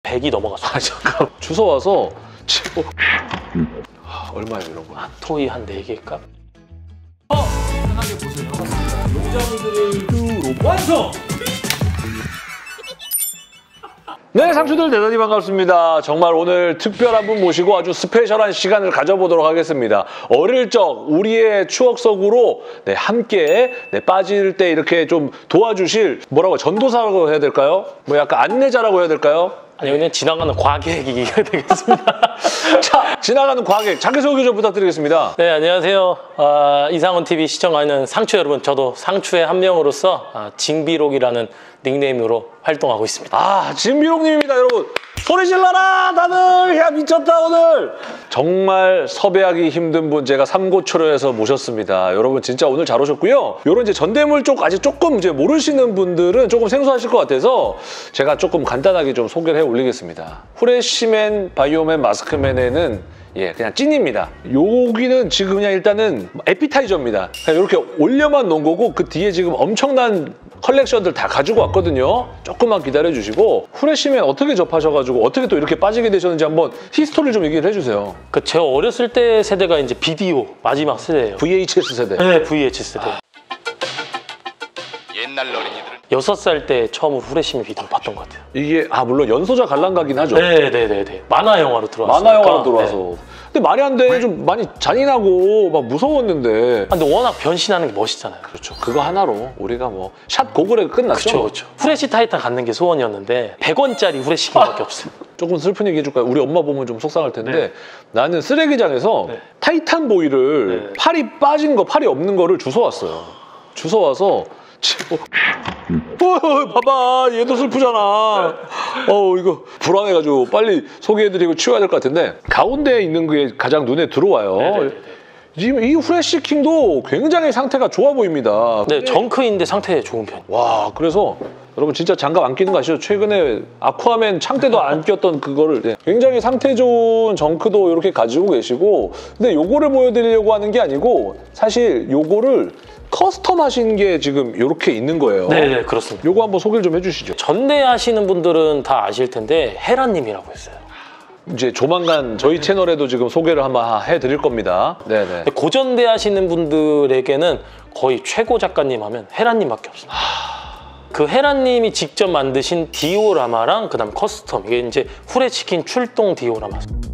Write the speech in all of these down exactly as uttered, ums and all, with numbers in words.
백이 넘어갔어요. 아 잠깐 주워와서 어. 얼마예요 이런 거? 토이 한 네 개일까? 어! 편하게 보세요. 용자미들을 완성! 네, 상추들 대단히 반갑습니다. 정말 오늘 특별한 분 모시고 아주 스페셜한 시간을 가져보도록 하겠습니다. 어릴 적 우리의 추억 속으로 네, 함께 네, 빠질 때 이렇게 좀 도와주실 뭐라고 전도사라고 해야 될까요? 뭐 약간 안내자라고 해야 될까요? 아니 그냥 지나가는 과객이 되겠습니다. 자, 지나가는 과객 자기소개 좀 부탁드리겠습니다. 네, 안녕하세요. 아, 이상훈티비 시청하는 상추 여러분, 저도 상추의 한 명으로서 아, 징비록이라는 닉네임으로 활동하고 있습니다. 아, 진비록님입니다, 여러분. 소리 질러라, 다들. 야, 미쳤다, 오늘. 정말 섭외하기 힘든 분 제가 삼고초려해서 모셨습니다. 여러분 진짜 오늘 잘 오셨고요. 요런 이제 전대물 쪽 아직 조금 이제 모르시는 분들은 조금 생소하실 것 같아서 제가 조금 간단하게 좀 소개를 해 올리겠습니다. 후레쉬맨, 바이오맨, 마스크맨에는 예, 그냥 찐입니다. 여기는 지금 그냥 일단은 에피타이저입니다. 그냥 이렇게 올려만 놓은 거고 그 뒤에 지금 엄청난 컬렉션들 다 가지고 왔거든요. 조금만 기다려주시고 후레쉬맨 어떻게 접하셔가지고 어떻게 또 이렇게 빠지게 되셨는지 한번 히스토리를 좀 얘기를 해주세요. 그 제가 어렸을 때 세대가 이제 비디오 마지막 세대예요. 브이에이치에스 세대. 네, 브이에이치에스 세대. 아. 옛날 어린이들은 여섯 살 때 처음으로 후레쉬맨 비디오를 봤던 것 같아요. 이게 아 물론 연소자 관람가긴 하죠. 네, 네, 네, 네. 만화 영화로 들어왔어요. 만화 영화로 들어와서. 네. 근데 말이 안 돼. 좀 많이 잔인하고 막 무서웠는데. 아, 근데 워낙 변신하는 게 멋있잖아요. 그렇죠. 그거 하나로 우리가 뭐 샷 고글에 끝났죠. 그렇죠, 그렇죠. 후레쉬 타이탄 갖는 게 소원이었는데 백 원짜리 후레쉬기밖에 없어요. 조금 슬픈 얘기 해줄까요? 우리 엄마 보면 좀 속상할 텐데 네. 나는 쓰레기장에서 네. 타이탄 보이를 네. 팔이 빠진 거, 팔이 없는 거를 주워왔어요. 주워와서 어, 어, 봐봐 얘도 슬프잖아. 어 이거 불안해가지고 빨리 소개해드리고 치워야 될 것 같은데 가운데에 있는 게 가장 눈에 들어와요. 네네네네. 지금 이 후레쉬 킹도 굉장히 상태가 좋아 보입니다. 네, 정크인데 상태 좋은 편. 와 그래서 여러분 진짜 장갑 안 끼는 거 아시죠? 최근에 아쿠아맨 창대도 안 꼈던 그거를 네. 굉장히 상태 좋은 정크도 이렇게 가지고 계시고 근데 요거를 보여드리려고 하는 게 아니고 사실 요거를 커스텀 하신 게 지금 이렇게 있는 거예요. 네네, 그렇습니다. 요거 한번 소개를 좀 해주시죠. 전대하시는 분들은 다 아실 텐데 헤라님이라고 했어요. 이제 조만간 저희 채널에도 지금 소개를 한번 해드릴 겁니다. 네네. 고전대 하시는 분들에게는 거의 최고 작가님 하면 헤라님밖에 없습니다. 그 헤라님이 직접 만드신 디오라마랑 그다음 커스텀 이게 이제 후레치킨 출동 디오라마.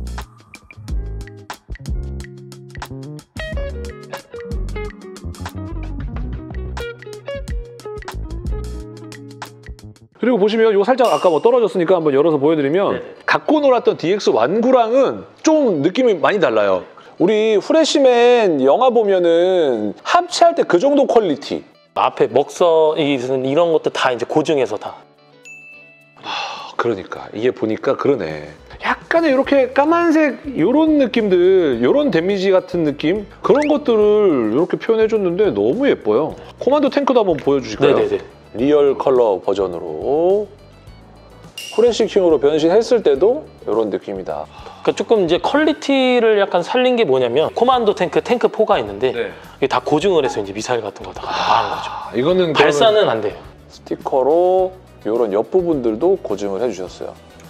그리고 보시면 이거 살짝 아까 뭐 떨어졌으니까 한번 열어서 보여드리면 네네. 갖고 놀았던 디엑스 완구랑은 좀 느낌이 많이 달라요. 우리 후레쉬맨 영화 보면은 합체할 때 그 정도 퀄리티. 앞에 먹서 이런 것들 다 이제 고증해서 다. 아, 그러니까 이게 보니까 그러네. 약간의 이렇게 까만색 이런 느낌들, 이런 데미지 같은 느낌 그런 것들을 이렇게 표현해줬는데 너무 예뻐요. 코만도 탱크도 한번 보여주실까요? 네네네. 리얼 컬러 버전으로 후레쉬 킹으로 변신했을 때도 이런 느낌이다. 그러니까 조금 이제 퀄리티를 약간 살린 게 뭐냐면 코만도 탱크, 탱크 포가 있는데 네. 이게 다 고증을 해서 이제 미사일 같은 거 다 가한 거죠. 아, 이거는 발사는 안 돼요. 스티커로 이런 옆부분들도 고증을 해주셨어요.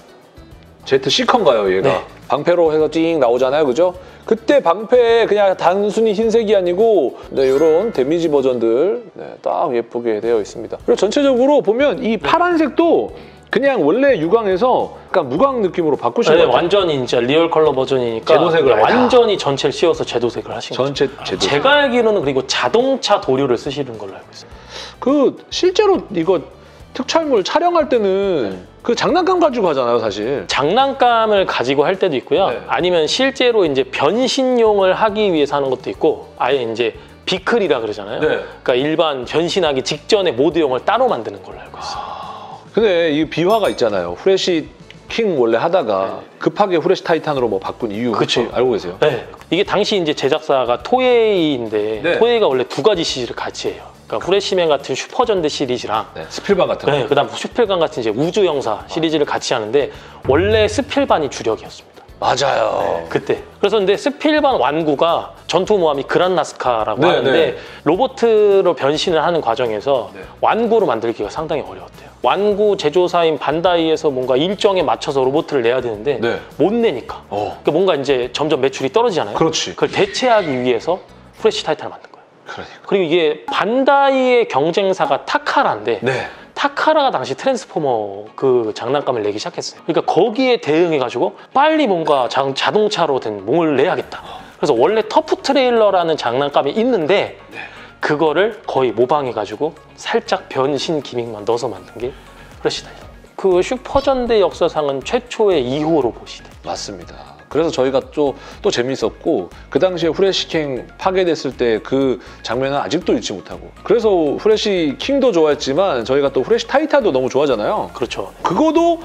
제트 시컨가요, 얘가? 네. 방패로 해서 찡 나오잖아요, 그죠? 그때 방패 그냥 단순히 흰색이 아니고 네, 이런 데미지 버전들 네, 딱 예쁘게 되어 있습니다. 그리고 전체적으로 보면 이 파란색도 그냥 원래 유광에서 약간 무광 느낌으로 바꾸신 네, 것 같아요. 완전히 진짜 리얼 컬러 버전이니까 제도색을 완전히 전체를 씌워서 제도색을 하신 거죠. 전체 제도. 제가 알기로는 그리고 자동차 도료를 쓰시는 걸로 알고 있어요. 그 실제로 이거 특촬물 촬영할 때는 그 장난감 가지고 하잖아요, 사실. 장난감을 가지고 할 때도 있고요. 네. 아니면 실제로 이제 변신용을 하기 위해서 하는 것도 있고 아예 이제 비클이라 그러잖아요. 네. 그러니까 일반 변신하기 직전에 모드용을 따로 만드는 걸로 알고 있어요. 아, 근데 이 비화가 있잖아요. 후레쉬 킹 원래 하다가 네. 급하게 후레쉬 타이탄으로 뭐 바꾼 이유 그쵸. 혹시 알고 계세요? 네. 이게 당시 이제 제작사가 토에이인데 네. 토에이가 원래 두 가지 시리즈를 같이 해요. 그러니까 후레쉬맨 같은 슈퍼전대 시리즈랑 네, 스필반 같은 거. 네, 그다음 슈필반 같은 이제 우주 영사 시리즈를 같이 하는데 원래 스필반이 주력이었습니다. 맞아요. 네, 그때. 그래서 근데 스필반 완구가 전투 모함이 그란나스카라고 네, 하는데 네. 로봇으로 변신을 하는 과정에서 네. 완구로 만들기가 상당히 어려웠대요. 완구 제조사인 반다이에서 뭔가 일정에 맞춰서 로봇을 내야 되는데 네. 못 내니까. 어. 그러니까 뭔가 이제 점점 매출이 떨어지잖아요. 그렇지. 그걸 대체하기 위해서 후레쉬 타이탄을 만든 거예요. 그러니까. 그리고 이게 반다이의 경쟁사가 타카라인데 네. 타카라가 당시 트랜스포머 그 장난감을 내기 시작했어요. 그러니까 거기에 대응해가지고 빨리 뭔가 자, 자동차로 된 뭘 내야겠다. 그래서 원래 터프 트레일러라는 장난감이 있는데 네. 그거를 거의 모방해가지고 살짝 변신 기믹만 넣어서 만든 게 후레쉬 타이탄. 그 슈퍼전대 역사상은 최초의 이 호 로봇이다. 맞습니다. 그래서 저희가 또, 또 재밌었고 그 당시에 후레쉬킹 파괴됐을 때 그 장면은 아직도 잊지 못하고 그래서 후레쉬킹도 좋아했지만 저희가 또 후레쉬 타이탄도 너무 좋아하잖아요. 그렇죠. 그거도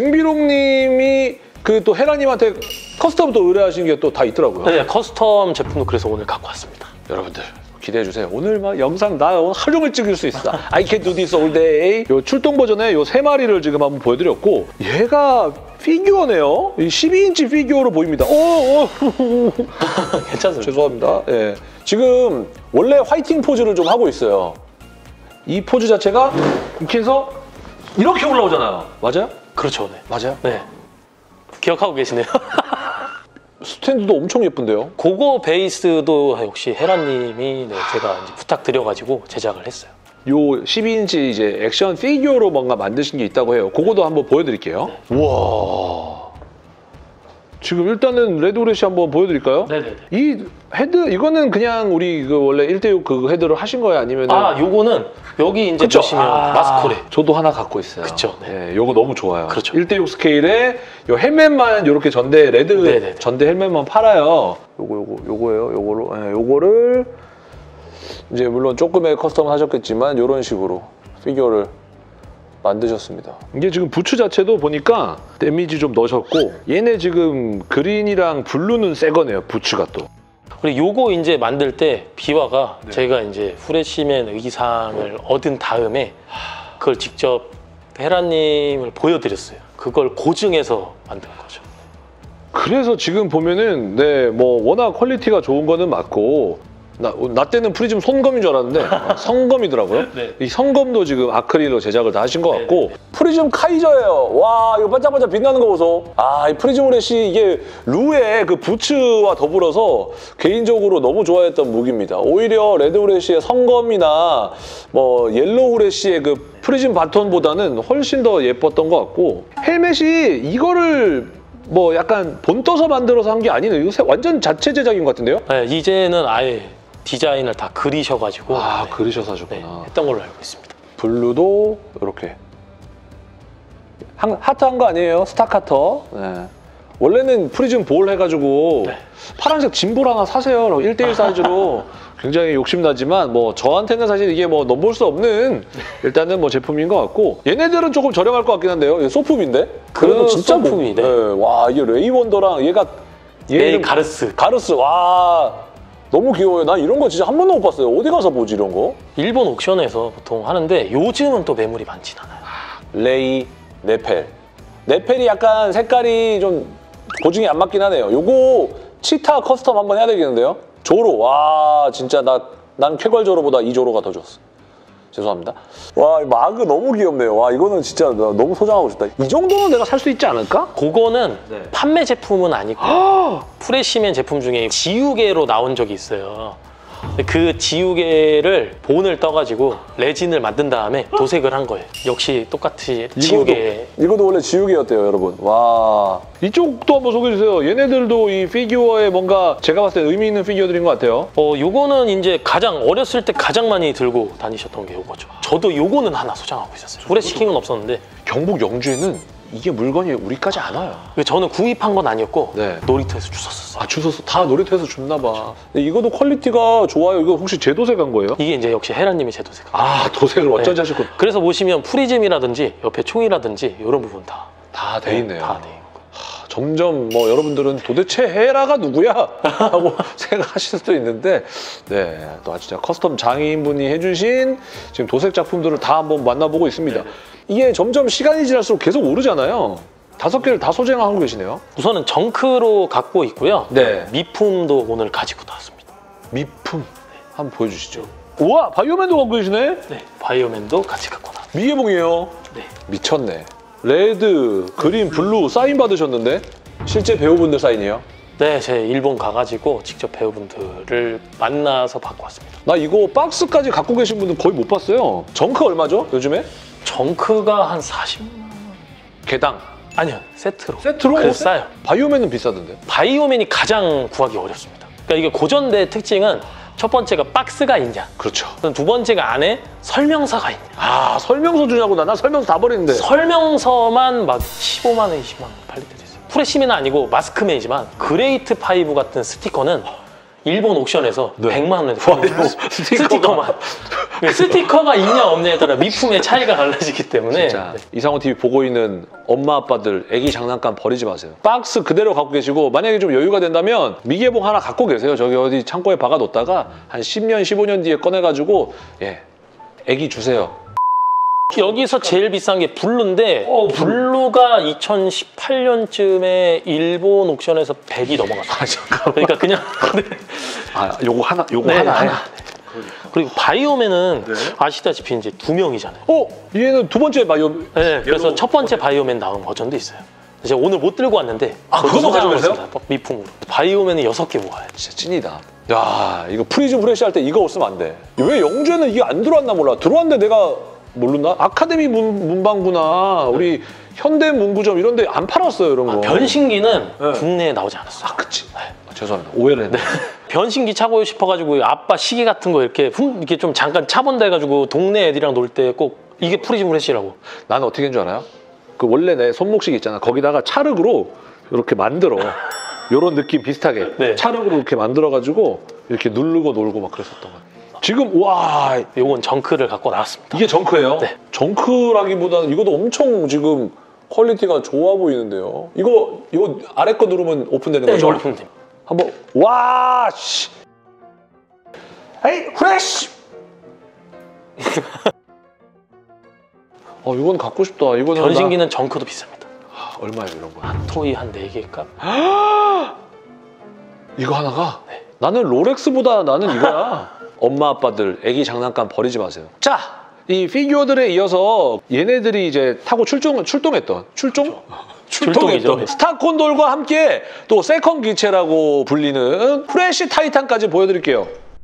징비롱님이 그 또 헤라님한테 커스텀 또 의뢰하신 게 또 다 있더라고요. 네, 커스텀 제품도 그래서 오늘 갖고 왔습니다. 여러분들 기대해 주세요. 오늘 막 영상 나 오늘 하루 종일 찍을 수 있어. I can do this all day. 요 출동 버전의 요 세 마리를 지금 한번 보여드렸고 얘가 피규어네요. 이 십이 인치 피규어로 보입니다. 오, 오. 괜찮습니다. 죄송합니다. 예. 지금 원래 화이팅 포즈를 좀 하고 있어요. 이 포즈 자체가 이렇게 해서 이렇게 올라오잖아요. 맞아요? 그렇죠. 네. 맞아요. 네. 기억하고 계시네요. 스탠드도 엄청 예쁜데요. 그거 베이스도 역시 헤라님이 네, 제가 이제 부탁드려가지고 제작을 했어요. 요 십이 인치 이제 액션 피규어로 뭔가 만드신 게 있다고 해요. 그거도 한번 보여드릴게요. 네. 우와. 지금 일단은 레드 후레쉬 한번 보여드릴까요? 네네네. 이 헤드 이거는 그냥 우리 그 원래 일 대 육 그 헤드를 하신 거예요? 아니면 아, 요거는 여기 이제 그쵸? 보시면 아, 마스코레. 저도 하나 갖고 있어요. 그쵸, 네. 예, 요거 너무 좋아요. 그렇죠. 일 대 육 스케일에 요 헬멧만 요렇게 전대 레드 네네네. 전대 헬멧만 팔아요. 요거 요거 요거예요. 요거로 예, 요거를 이제 물론 조금의 커스텀 하셨겠지만 요런 식으로 피규어를 만드셨습니다. 이게 지금 부츠 자체도 보니까 데미지 좀 넣으셨고 얘네 지금 그린이랑 블루는 새 거네요. 부츠가 또. 그리고 요거 이제 만들 때 비와가 네. 제가 이제 후레쉬맨 의상을 얻은 다음에 그걸 직접 헤라님을 보여드렸어요. 그걸 고증해서 만든 거죠. 그래서 지금 보면은 네 뭐 워낙 퀄리티가 좋은 거는 맞고 나, 나 때는 프리즘 손검인 줄 알았는데 성검이더라고요. 네. 이 성검도 지금 아크릴로 제작을 다 하신 것 같고 네, 네. 프리즘 카이저예요. 와 이거 반짝반짝 빛나는 거 보소. 아 이 프리즘 후레쉬 이게 루의 그 부츠와 더불어서 개인적으로 너무 좋아했던 무기입니다. 오히려 레드 후레쉬의 성검이나 뭐 옐로우 후레쉬의 그 프리즘 바톤보다는 훨씬 더 예뻤던 것 같고 헬멧이 이거를 뭐 약간 본 떠서 만들어서 한 게 아니네요. 이거 완전 자체 제작인 것 같은데요? 네, 이제는 아예 디자인을 다 그리셔가지고 아 네, 그리셔서 네, 하셨구나. 했던 걸로 알고 있습니다. 블루도 이렇게 한, 하트한 거 아니에요? 스타카터. 네. 원래는 프리즘 볼 해가지고 네. 파란색 짐볼 하나 사세요. 일 대 일 사이즈로 굉장히 욕심나지만 뭐 저한테는 사실 이게 뭐 넘볼 수 없는 일단은 뭐 제품인 것 같고 얘네들은 조금 저렴할 것 같긴 한데요. 얘 소품인데? 그래도 그 진짜 소품이네. 뭐, 네. 와 이게 레이원더랑 얘가 얘 네, 이름- 가르스. 가르스 와 너무 귀여워요. 난 이런 거 진짜 한 번도 못 봤어요. 어디 가서 보지 이런 거? 일본 옥션에서 보통 하는데 요즘은 또 매물이 많진 않아요. 레이, 네펠. 네펠이 약간 색깔이 좀 고증이 안 맞긴 하네요. 요거 치타 커스텀 한번 해야 되겠는데요? 조로. 와 진짜 나, 난 쾌걸조로보다 이 조로가 더 좋았어. 죄송합니다. 와 마그 너무 귀엽네요. 와 이거는 진짜 나 너무 소장하고 싶다. 이 정도는 내가 살 수 있지 않을까? 그거는 네. 판매 제품은 아니고 프레시맨 제품 중에 지우개로 나온 적이 있어요. 근데 그 지우개를 본을 떠가지고 레진을 만든 다음에 도색을 한 거예요. 역시 똑같이 지우개. 이것도, 이것도 원래 지우개였대요, 여러분. 와. 이쪽도 한번 소개해 주세요. 얘네들도 이 피규어에 뭔가 제가 봤을 때 의미 있는 피규어들인 것 같아요. 어, 요거는 이제 가장 어렸을 때 가장 많이 들고 다니셨던 게 요거죠. 저도 요거는 하나 소장하고 있었어요. 후레시킹은 없었는데 경북 영주에는 이게 물건이 우리까지 안 와요. 저는 구입한 건 아니었고 네. 놀이터에서 주웠었어요. 아, 주워서 다 놀이터에서 줬나 봐. 이것도 퀄리티가 좋아요. 이거 혹시 재도색한 거예요? 이게 이제 역시 헤라님이 제 도색. 아, 도색을 어쩐지 하셨군. 그래서 보시면 프리즘이라든지 옆에 총이라든지 이런 부분 다 다 돼 있네요. 다 돼 있고. 점점 뭐 여러분들은 도대체 헤라가 누구야? 하고 생각하실 수도 있는데 네, 또 진짜 커스텀 장인분이 해주신 지금 도색 작품들을 다 한번 만나보고 있습니다. 네. 이게 점점 시간이 지날수록 계속 오르잖아요. 다섯 개를 다 소장하고 계시네요. 우선은 정크로 갖고 있고요. 네. 미품도 오늘 가지고 나왔습니다. 미품 한번 보여주시죠. 우와, 바이오맨도 갖고 계시네. 네, 바이오맨도 같이 갖고 나왔습니다. 미개봉이에요. 네. 미쳤네. 레드, 그린, 블루 사인 받으셨는데 실제 배우분들 사인이에요? 네, 제 일본 가가지고 직접 배우분들을 만나서 받고 왔습니다. 나 이거 박스까지 갖고 계신 분들 거의 못 봤어요. 정크 얼마죠, 요즘에? 정크가 한 사십만 원? 개당. 아니요, 세트로. 세트로? 그래서 싸요. 바이오맨은 비싸던데. 바이오맨이 가장 구하기 어렵습니다. 그러니까 이게 고전대 특징은 첫 번째가 박스가 있냐, 그렇죠. 두 번째가 안에 설명서가 있냐. 아, 설명서 주냐고. 나, 나 설명서 다 버리는데. 설명서만 막 십오만 원, 이십만 원 팔릴 때도 있어요. 프레시맨은 아니고 마스크맨이지만 그레이트 파이브 같은 스티커는 일본 옥션에서 네. 백만 원에 와, 팔려요. 스티커가. 스티커만. 스티커가 있냐 없냐에 따라 미품의 차이가 달라지기 때문에. 진짜 네. 이상호 티비 보고 있는 엄마 아빠들 애기 장난감 버리지 마세요. 박스 그대로 갖고 계시고 만약에 좀 여유가 된다면 미개봉 하나 갖고 계세요. 저기 어디 창고에 박아뒀다가 한 십 년, 십오 년 뒤에 꺼내가지고 예, 애기 주세요. 여기서 제일 비싼 게 블루인데 어, 블루. 블루가 이천십팔 년쯤에 일본 옥션에서 백이 넘어갔어요. 아, 잠깐만. 그러니까 그냥 네. 아, 요거 하나, 요거 네, 하나. 하나. 그리고 바이오맨은 네. 아시다시피 이제 두 명이잖아요. 어, 얘는 두 번째 바이오. 네, 그래서 얘도- 첫 번째 바이오맨 나온 버전도 있어요. 제가 오늘 못 들고 왔는데 아, 저도 그거 가지고 소장하고 계세요? 있습니다. 미품으로. 바이오맨은 여섯 개 모아요. 진짜 찐이다. 야, 이거 프리즘 프레시 할 때 이거 없으면 안 돼. 왜 영주에는 이게 안 들어왔나 몰라. 들어왔는데 내가 모르나? 아카데미 문, 문방구나 우리 현대 문구점 이런 데 안 팔았어요, 이런 거. 아, 변신기는 네. 국내에 나오지 않았어요. 아, 그치. 아, 죄송합니다. 오해를 했네. 변신기 차고 싶어가지고 아빠 시계 같은 거 이렇게 흠 이렇게 좀 잠깐 차본다 해가지고 동네 애들이랑 놀 때 꼭 이게 프리즘 프레시라고. 나는 어떻게 한 줄 알아요? 그 원래 내 손목시계 있잖아. 거기다가 찰흙으로 이렇게 만들어. 요런 느낌 비슷하게. 네. 찰흙으로 이렇게 만들어가지고 이렇게 누르고 놀고 막 그랬었던 거야. 지금 와, 요건 정크를 갖고 나왔습니다. 이게 정크예요? 네. 정크라기보다는 이것도 엄청 지금 퀄리티가 좋아 보이는데요. 이거 이거 아래 거 누르면 오픈되는 네, 거죠? 올품님. 한번 와 씨. 에이 프레쉬. 어 이건 갖고 싶다. 이거는 변신기는 정크도 비쌉니다. 나... 얼마예요 이런 거? 토이 한 네 개값? 이거 하나가? 네. 나는 롤렉스보다 나는 이거야. 엄마 아빠들 애기 장난감 버리지 마세요. 자, 이 피규어들에 이어서 얘네들이 이제 타고 출동 출동했던 출동? 출동했던 출동이죠. 스타콘돌과 함께 또 세컨 기체라고 불리는 프레시 타이탄까지 보여드릴게요.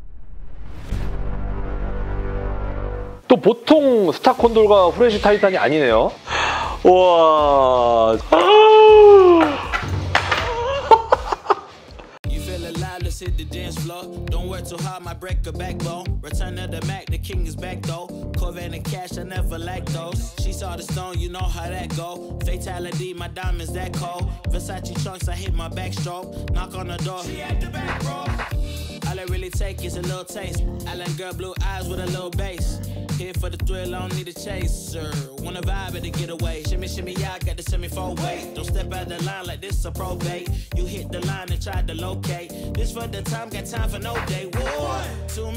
또 보통 스타콘돌과 프레시 타이탄이 아니네요. 우와. Let's hit the dance floor. Don't work too hard, might break a backbone. Return of the Mac, the king is back though. Corvette and cash, I never lack those. She saw the stone, you know how that go. Fatality, my diamonds that cold. Versace trunks, I hit my backstroke. Knock on the door, she at the back, bro. All I really take is a little taste. Island girl, blue eyes with a little bass. Here for the thrill, I don't need a chaser. Wanna vibe at the getaway. Shimmy, shimmy, yeah, I got the semi four way. Don't step out the line like this a probate. You hit the line and try to locate. This for the time, got time for no day. One, two.